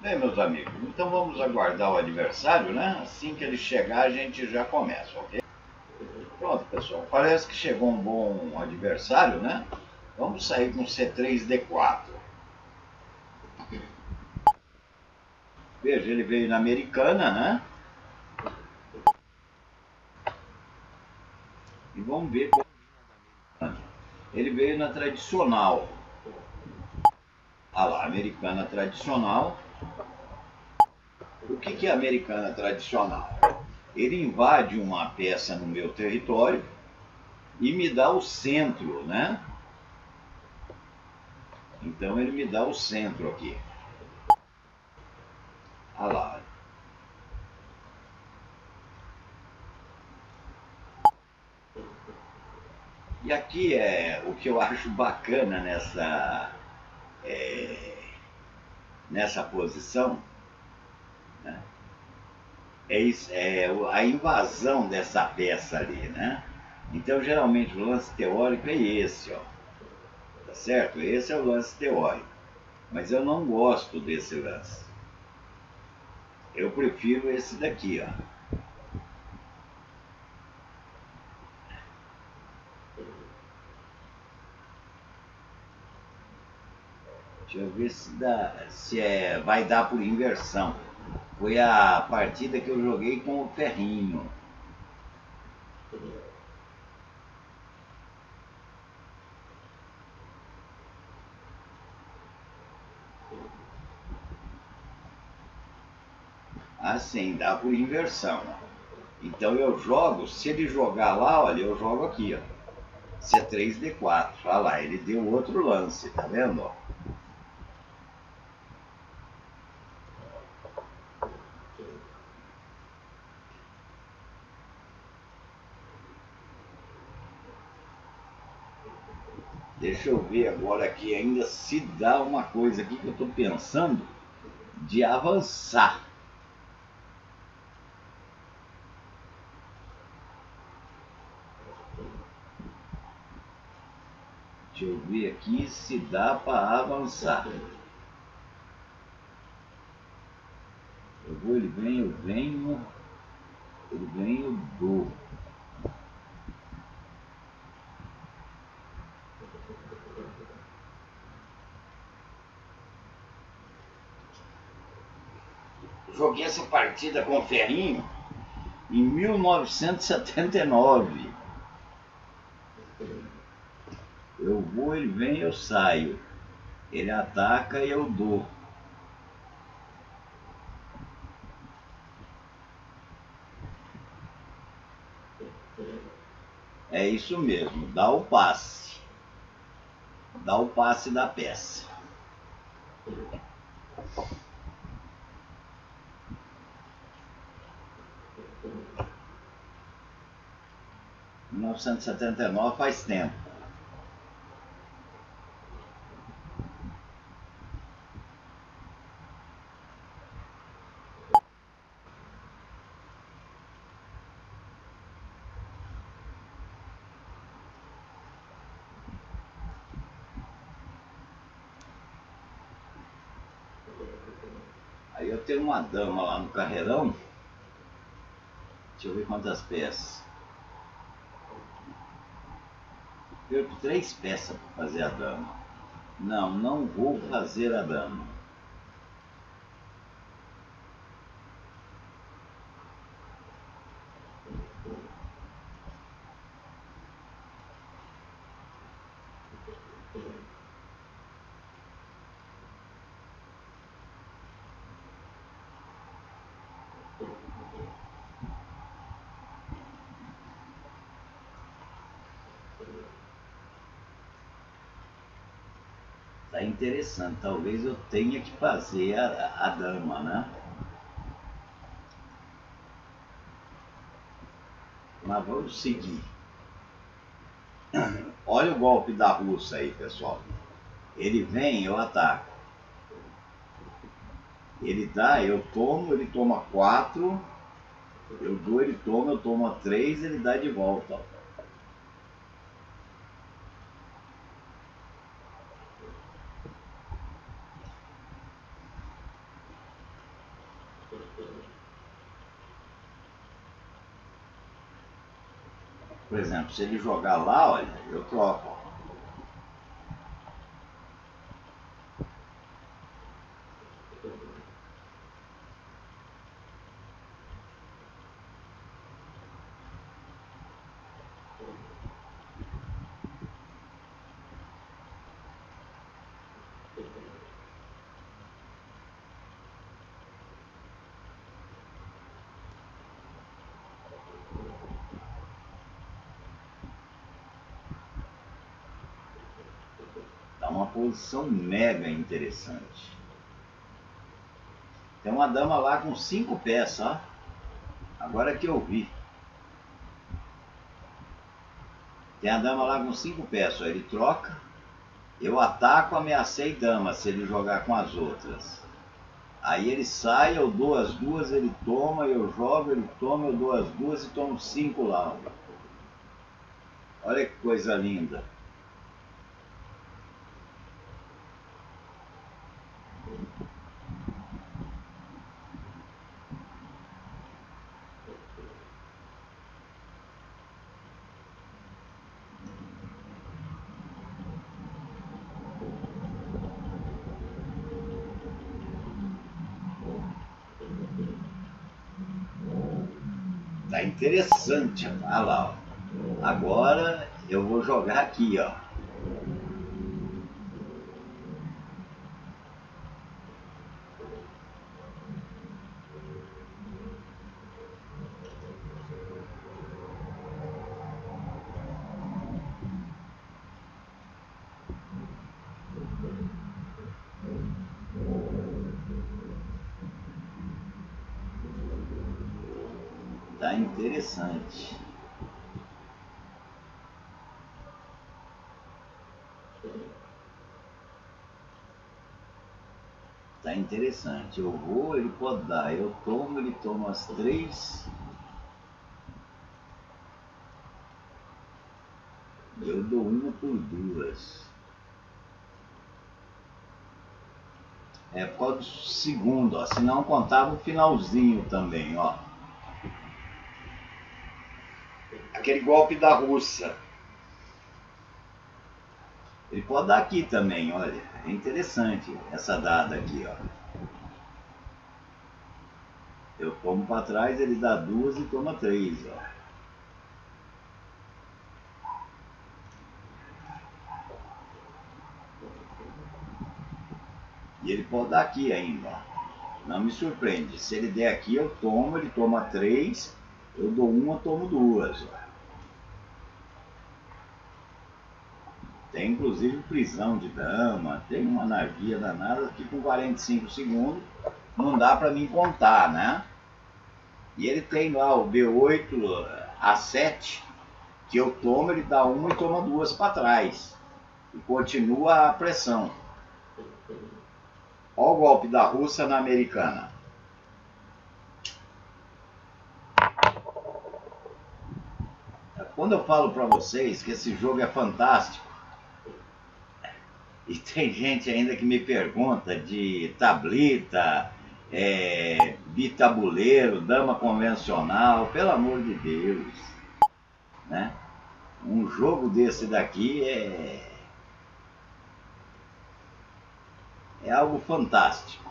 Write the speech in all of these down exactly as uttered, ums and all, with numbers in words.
Bem, meus amigos, então vamos aguardar o adversário, né? Assim que ele chegar, a gente já começa, ok? Pronto, pessoal. Parece que chegou um bom adversário, né? Vamos sair com C três D quatro. Veja, ele veio na americana, né? E vamos ver como ele veio na tradicional. Ah lá, americana tradicional. O que, que é americana tradicional? Ele invade uma peça no meu território e me dá o centro, né? Então ele me dá o centro aqui. Ah lá. E aqui é o que eu acho bacana nessa, é, nessa posição, né? É, isso, é a invasão dessa peça ali, né? Então geralmente o lance teórico é esse, ó. Tá certo? Esse é o lance teórico. Mas eu não gosto desse lance. Eu prefiro esse daqui, ó. Deixa eu ver se, dá, se é, vai dar por inversão. Foi a partida que eu joguei com o ferrinho. Assim, dá por inversão. Então eu jogo, se ele jogar lá, olha, eu jogo aqui, ó. C três D quatro. Olha lá, ele deu outro lance, tá vendo? Ó? Deixa eu ver agora aqui ainda se dá uma coisa aqui que eu estou pensando de avançar. Deixa eu ver aqui se dá para avançar. Eu vou, ele vem, eu venho, ele vem, eu dou. Joguei essa partida com o Ferrinho em mil novecentos e setenta e nove. Eu vou, ele vem, eu saio. Ele ataca e eu dou. É isso mesmo, dá o passe. Dá o passe da peça. mil novecentos e setenta e nove faz tempo. Aí eu tenho uma dama lá no carreirão. Deixa eu ver quantas peças. Perco três peças para fazer a dama. Não, não vou fazer a dama. Tá interessante, talvez eu tenha que fazer a, a dama, né? Mas vamos seguir. Olha o golpe da russa aí, pessoal. Ele vem, eu ataco. Ele dá, eu tomo, ele toma quatro. Eu dou, ele toma, eu tomo três, ele dá de volta. Por exemplo, se ele jogar lá, olha, eu troco. Tá uma posição mega interessante. Tem uma dama lá com cinco peças, ó. Agora que eu vi. Tem a dama lá com cinco peças, ó. Ele troca. Eu ataco, ameacei dama se ele jogar com as outras. Aí ele sai, eu dou as duas, ele toma, eu jogo, ele toma, eu dou as duas e tomo cinco lá. Olha que coisa linda. Tá interessante. Olha lá, ó. Agora eu vou jogar aqui, ó. Tá interessante. Tá interessante. Eu vou, ele pode dar. Eu tomo, ele toma as três. Eu dou uma por duas. É por causa do segundo, ó. Se não contava o finalzinho também, ó. Aquele golpe da russa. Ele pode dar aqui também, olha. É interessante essa dada aqui, ó. Eu tomo para trás, ele dá duas e toma três, ó. E ele pode dar aqui ainda, ó. Não me surpreende. Se ele der aqui, eu tomo, ele toma três, eu dou uma, tomo duas, ó. Tem inclusive prisão de dama, tem uma anarquia danada que com quarenta e cinco segundos não dá para mim contar, né? E ele tem lá o B oito A sete, que eu tomo, ele dá uma e toma duas para trás. E continua a pressão. Olha o golpe da russa na americana. Quando eu falo para vocês que esse jogo é fantástico, e tem gente ainda que me pergunta de tablita, é, bitabuleiro, dama convencional, pelo amor de Deus, né? Um jogo desse daqui é, é algo fantástico.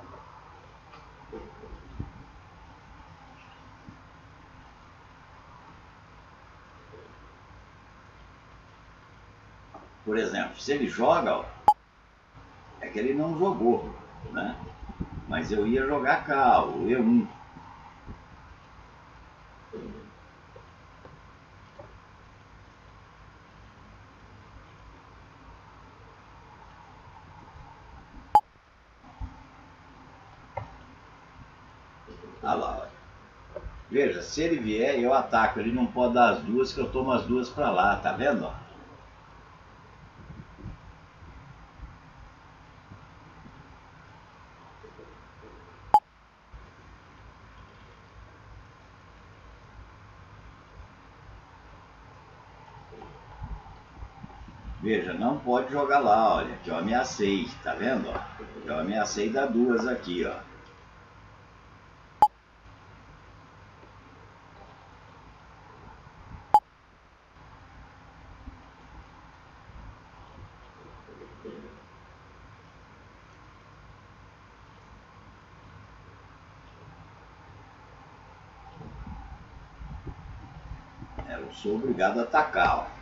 Por exemplo, se ele joga, ó, é que ele não jogou, né? Mas eu ia jogar cá, o E um. Olha lá, olha. Veja, se ele vier, eu ataco. Ele não pode dar as duas, que eu tomo as duas para lá, tá vendo? Ó? Veja, não pode jogar lá, olha, que eu ameacei, tá vendo? Ó? Eu ameacei dar duas aqui, ó. Eu sou obrigado a atacar, ó.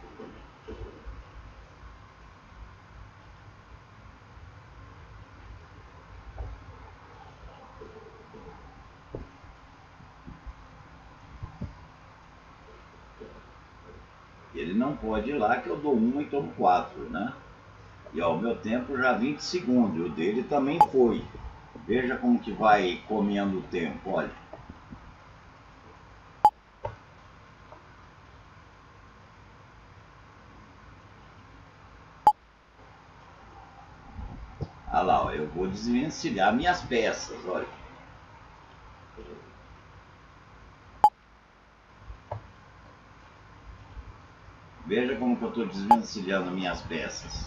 Ele não pode ir lá que eu dou um e tomo quatro, né? E ó, o meu tempo já vinte segundos, o dele também foi. Veja como que vai comendo o tempo, olha. Olha lá, ó, eu vou desvencilhar minhas peças, olha. Veja como que eu estou desvencilhando minhas peças.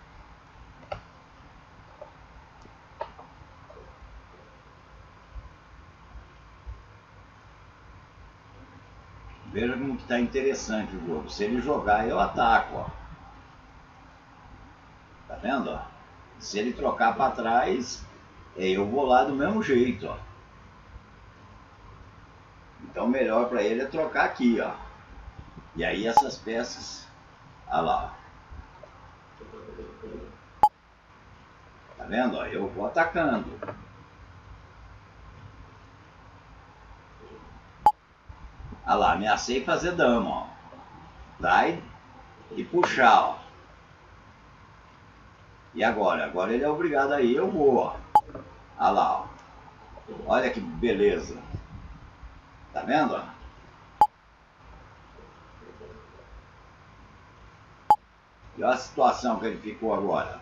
Veja como que está interessante o jogo. Se ele jogar, eu ataco, ó. Tá vendo, ó? Se ele trocar para trás, eu vou lá do mesmo jeito, ó. Então melhor para ele é trocar aqui, ó. E aí essas peças, olha lá, tá vendo? Ó, eu vou atacando. Olha lá, ameacei fazer dama, ó. Tá? E puxar, ó. E agora? Agora ele é obrigado aí, eu vou, ó. Olha lá, ó. Olha que beleza. Tá vendo, ó? E olha a situação que ele ficou agora.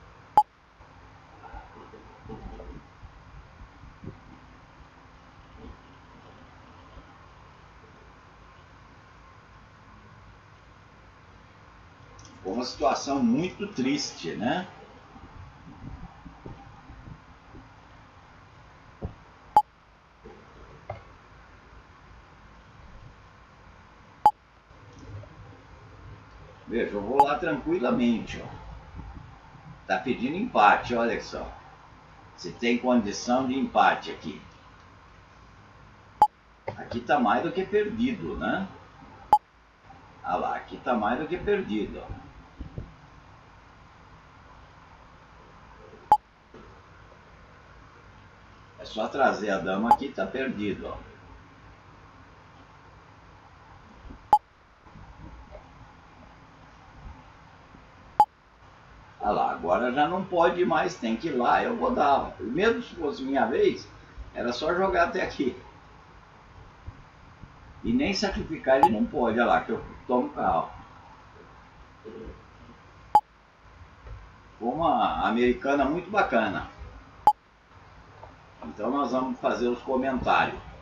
Ficou uma situação muito triste, né? Veja, eu vou lá tranquilamente, ó. Tá pedindo empate, olha só. Se tem condição de empate aqui. Aqui tá mais do que perdido, né? Ah lá, aqui tá mais do que perdido, ó. É só trazer a dama aqui, tá perdido, ó. Ah lá, agora já não pode mais, tem que ir lá, eu vou dar. Mesmo se fosse minha vez, era só jogar até aqui. E nem sacrificar ele não pode, olha lá, que eu tomo carro. Foi uma americana muito bacana. Então nós vamos fazer os comentários.